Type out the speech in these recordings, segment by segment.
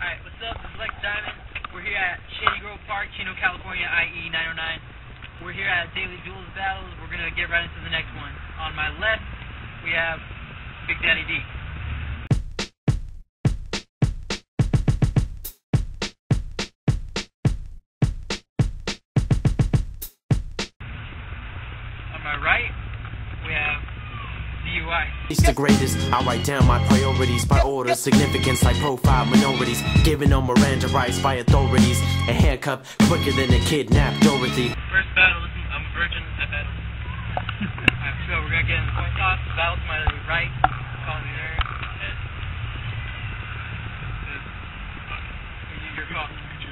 Alright, what's up? This is Lex Diamond. We're here at Shady Grove Park, Chino, California, IE 909. We're here at Daily Duels Battles. We're going to get right into the next one. On my left, we have Big Daddy D. On my right, we have D.U.Eye. It's the greatest. I write down my priorities by order, significance like profile minorities, giving them Miranda rights by authorities, a haircut quicker than a kidnapped Dorothy. First battle, I'm a virgin at battle. Alright, so we're gonna get in the point toss. Battle to my right, call me there. Your call.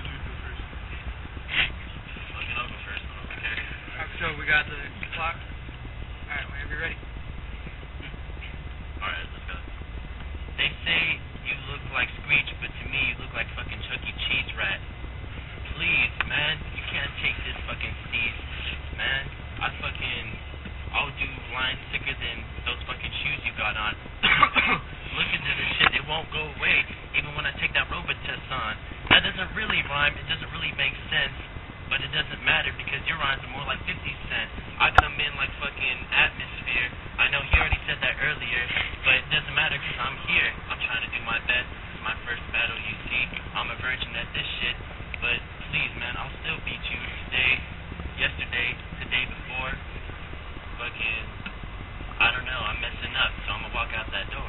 I'll go first. Okay. Alright, so we got the clock. Alright, whenever you're ready. Alright, let's go. They say you look like Screech, but to me you look like fucking Chuck E. Cheese rat. Please, man, you can't take this fucking Steve, man. I'll do lines thicker than those fucking shoes you got on. Look into this shit, it won't go away, even when I take that robot test on. That doesn't really rhyme, it doesn't really make sense, but it doesn't matter because your rhymes are more like 50 Cent. I come in like fucking Atmosphere. I know he already said that earlier, but it doesn't matter because I'm here. I'm trying to do my best. It's my first battle, you see. I'm a virgin at this shit, but please, man, I'll still beat you today, yesterday, the day before. Fucking, I don't know, I'm messing up, so I'm gonna walk out that door.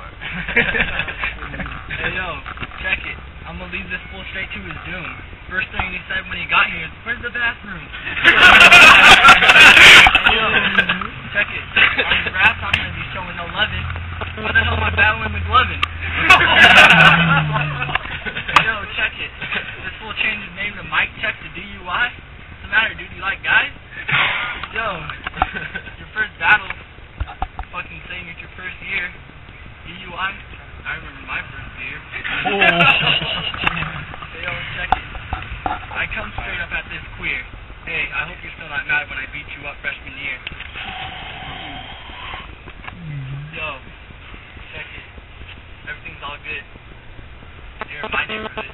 Hey, yo, check it. I'm gonna leave this fool straight to his doom. First thing he said when he got here is, "Where's the bathroom?" Yo, check it. On the raps, I'm gonna be showing 11. What the hell am I battling McLovin? Yo, check it. This fool changed his name to Mike Check to D.U.Eye. What's the matter, dude? You like guys? Yo, your first battle, fucking saying it's your first year. D.U.Eye. I remember my first year. Hey, yo, check it. I come straight up at this queer. Hey, I hope you're still not mad when I beat you up freshman year. Yo, check it. Everything's all good. You're in my neighborhood.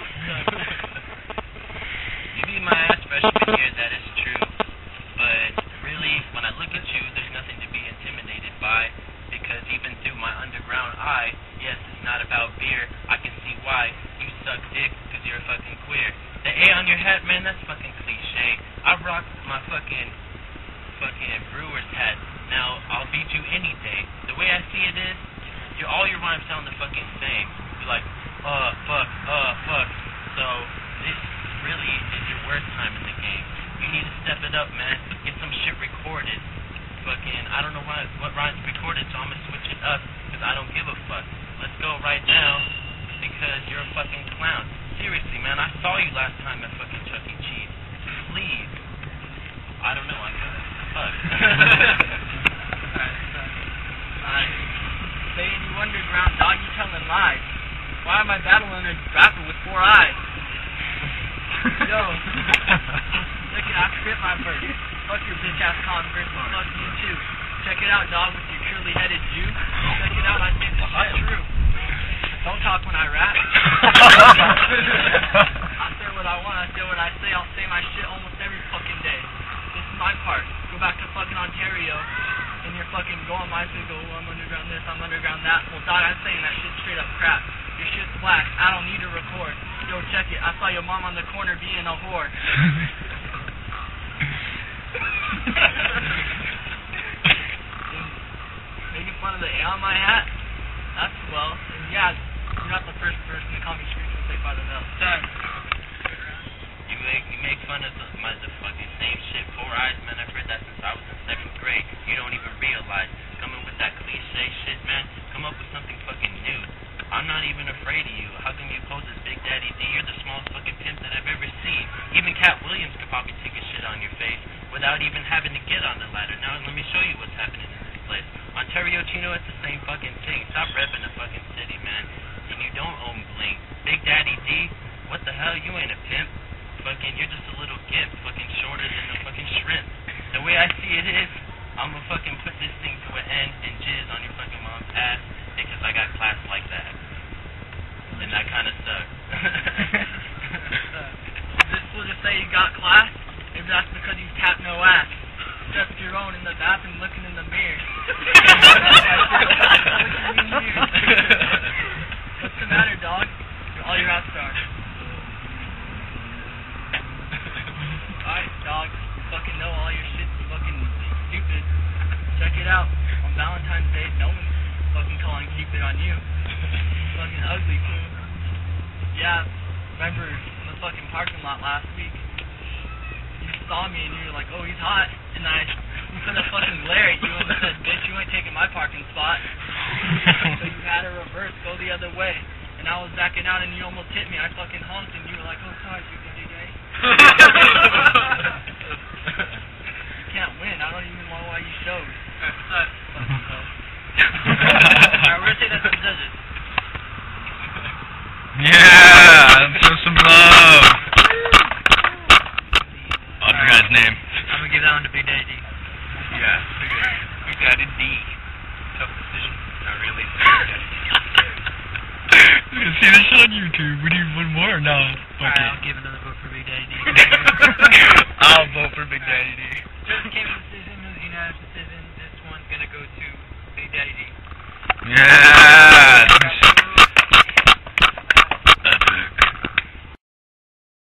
You beat my ass freshman year, that is true. But really, when I look at you, there's nothing to be intimidated by. Because even through my underground eye, yes, it's not about beer. I can see why you suck dick because you're a fucking queer. The A on your hat, man, that's fucking cliche. I rock my fucking brewer's hat. Now, I'll beat you any day. The way I see it is, all your rhymes sound the fucking same. You're like, fuck. So, this really is your worst time in the game. You need to step it up, man. Get some shit recorded. Fucking, I don't know what rhymes recorded, so I'm gonna switch it up, because I don't give a fuck. Let's go right now, because you're a fucking clown. Seriously, man, I saw you last time at fucking Chuck E. Cheese. Please. I don't know, I'm good. Fuck. Alright. Say any underground dog, you telling lies. Why am I battling a rapper with 4 eyes? Yo. Look at, I forget my verse. Fuck your bitch ass convert, fuck you too. Check it out, dog, with your curly headed Jew. Check it out, I say this shit true. Don't talk when I rap. I say what I want, I say what I say. I'll say my shit almost every fucking day. This is my part. Go back to fucking Ontario, and you're fucking go on my thing, go, I'm underground this, I'm underground that. Well, dog, I'm saying that shit straight up crap. Your shit's black, I don't need to record. Yo, check it, I saw your mom on the corner being a whore. Making fun of the A on my hat? That's swell. And yeah, you're not the first person to call me Screech and say by the bell. You make fun of the fucking same shit. 4 eyes, man. I've heard that since I was in 2nd grade. You don't even realize. Coming with that cliche shit, man. Come up with something fucking new. I'm not even afraid of you. How come you pose as Big Daddy D? You're the smallest fucking pimp that I've ever seen. Even Cat Williams could probably take a shit on your face without even having to get on the ladder. Now let me show you what's happening in this place. Ontario, Chino, it's the same fucking thing. Stop repping the fucking city, man. And you don't own bling. Big Daddy D, what the hell? You ain't a pimp. Fucking, you're just a little gimp, fucking shorter than a fucking shrimp. The way I see it is, I'm gonna fucking put this thing to an end and jizz on your fucking mom's ass because I got class like that. And that kind of sucks. got class? If that's because you tap no ass. Just your own in the bathroom looking in the mirror. What's the matter, dog? All your ass stars. Alright, dog. You fucking know all your shit's fucking stupid. Check it out. On Valentine's Day, no one's fucking calling Cupid on you. Fucking ugly, too. Yeah, remember in the fucking parking lot last week? You saw me and you were like, oh, he's hot. And I put a fucking glare at you and said, bitch, you ain't taking my parking spot. So you had to reverse, go the other way. And I was backing out and you almost hit me. I fucking honked and you were like, oh, sorry, you day. You can't win. I don't even know why you showed. What's up? Alright, we're gonna take that to the judges. Yeah, show some love. I forgot his name. I'm gonna give that one to Big Daddy D. Yeah, Big Daddy D. Tough decision. Not really. You can see this on YouTube. We need one more or no? Alright, I'll give another vote for Big Daddy D. I'll vote for Big Daddy D. Just came to the decision, it was a unanimous decision. This one's gonna go to Big Daddy D. Yeah.